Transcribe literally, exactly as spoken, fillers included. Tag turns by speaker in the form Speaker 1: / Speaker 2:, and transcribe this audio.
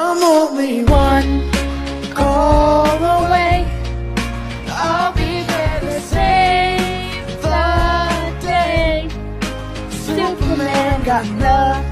Speaker 1: I'm only one call away. I'll be there to save the day. Superman got nothing